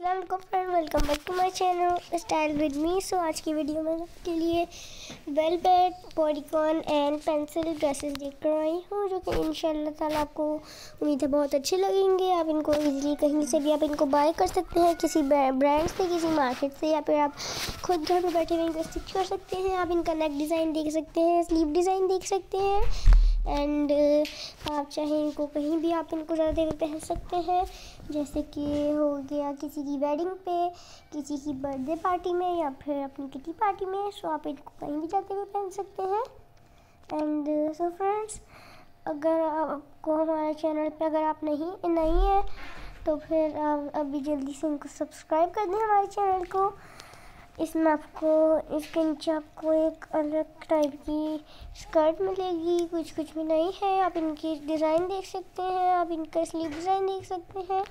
अस्सलाम friend, welcome back to my channel style with me. So आज की video में आपके लिए velvet, bodycon and pencil dresses लेकर आई हूँ, जो कि इंशाल्लाह ताला आपको उम्मीद है बहुत अच्छे लगेंगे। आप इनको इजीली कहीं से भी आप इनको बाय कर सकते हैं, किसी ब्रांड से, किसी मार्केट से, या फिर आप खुद घर में बैठे हुए इनको स्टिच कर सकते हैं। आप इनका नेक डिज़ाइन देख सकते हैं, स्लीव डिज़ाइन देख सकते हैं एंड आप चाहें इनको कहीं भी आप इनको ज़्यादा हुए पहन सकते हैं, जैसे कि हो गया किसी की वेडिंग पे, किसी की बर्थडे पार्टी में, या फिर अपनी किटी पार्टी में। सो आप इनको कहीं भी जाते हुए पहन सकते हैं। एंड सो फ्रेंड्स, अगर आपको हमारे चैनल पे अगर आप नहीं है तो फिर आप अभी जल्दी से इनको सब्सक्राइब कर दें हमारे चैनल को। इसमें आपको इसके नीचे आपको एक अलग टाइप की स्कर्ट मिलेगी, कुछ भी नहीं है। आप इनकी डिज़ाइन देख सकते हैं, आप इनका स्लीव डिज़ाइन देख सकते हैं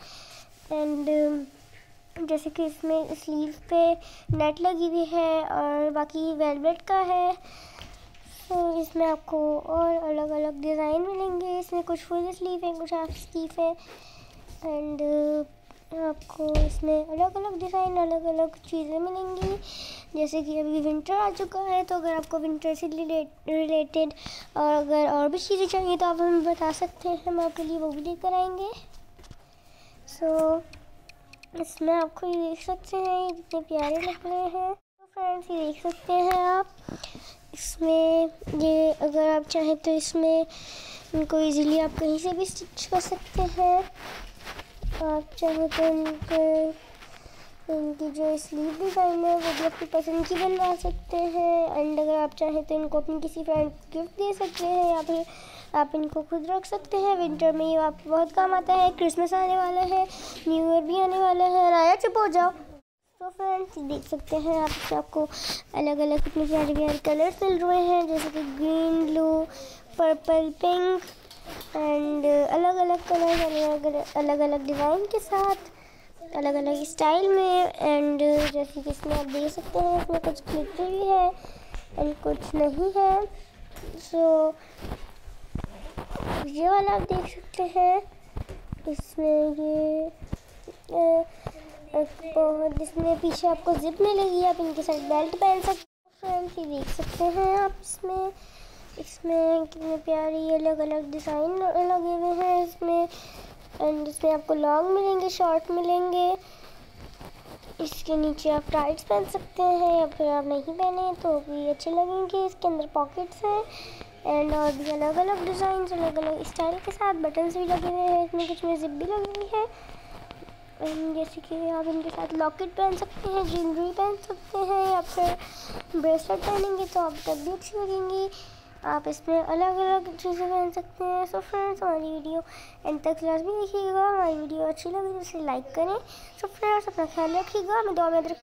एंड जैसे कि इसमें स्लीव पे नेट लगी हुई है और बाकी वेलवेट का है। तो इसमें आपको और अलग अलग डिज़ाइन मिलेंगे। इसमें कुछ फुल स्लीव है, कुछ हाफ स्लीव है एंड आपको इसमें अलग अलग डिज़ाइन, अलग अलग चीज़ें मिलेंगी। जैसे कि अभी विंटर आ चुका है, तो अगर आपको विंटर से रिलेटेड और अगर और भी चीज़ें चाहिए तो आप हमें बता सकते हैं, हम आपके लिए वो भी लेकर आएंगे। सो इसमें आपको ये देख सकते हैं, ये कितने प्यारे लग रहे हैं। तो फ्रेंड्स, ये देख सकते हैं आप इसमें, ये अगर आप चाहें तो इसमें इनको इजीली आप कहीं से भी स्टिच कर सकते हैं। आप चाहें तो इनकी जो स्लीव डिज़ाइन है वो भी अपनी पसंद की बनवा सकते हैं एंड अगर आप चाहें तो इनको अपनी किसी फ्रेंड को गिफ्ट दे सकते हैं, या फिर आप इनको खुद रख सकते हैं। विंटर में ये आपको बहुत काम आता है। क्रिसमस आने वाला है, न्यू ईयर भी आने वाला है। राया चुप हो जाओ। तो फ्रेंड्स, देख सकते हैं आप, इससे आपको अलग अलग कितने प्यारे प्यारे कलर्स मिल रहे हैं, जैसे कि green, blue, purple, pink and अलग अलग कलर, अलग अलग डिज़ाइन के साथ, अलग अलग स्टाइल में। एंड जैसे कि इसमें आप देख सकते हैं, इसमें कुछ ग्लिटर भी है एंड कुछ नहीं है। सो ये वाला आप देख सकते हैं, इसमें ये बहुत, इसमें पीछे आपको जिप मिलेगी, आप इनके साथ बेल्ट पहन सकते हैं। फ्रेंड्स, ये देख सकते हैं आप, इसमें कितने प्यारी अलग अलग डिज़ाइन लगे हुए हैं इसमें एंड इसमें आपको लॉन्ग मिलेंगे, शॉर्ट मिलेंगे। इसके नीचे आप टाइट्स पहन सकते हैं, या फिर आप नहीं पहने तो भी अच्छे लगेंगे। इसके अंदर पॉकेट्स हैं एंड और भी अलग अलग डिज़ाइन, अलग अलग स्टाइल के साथ बटन्स भी लगे हुए हैं। इसमें कुछ में जिप भी लगी हुई है एंड जैसे कि आप इनके साथ लॉकेट पहन सकते हैं, ज्वेलरी पहन सकते हैं, या फिर ब्रेसलेट पहनेंगे तो आप तब भी अच्छी लगेंगी। आप इसमें अलग अलग चीज़ें पहन सकते हैं। सो फ्रेंड्स, हमारी वीडियो एंड तक लाजमी देखिएगा। हमारी वीडियो अच्छी लगी तो इसे लाइक करें। सो फ्रेंड्स, अपना ख्याल रखिएगा। मैं दुआ में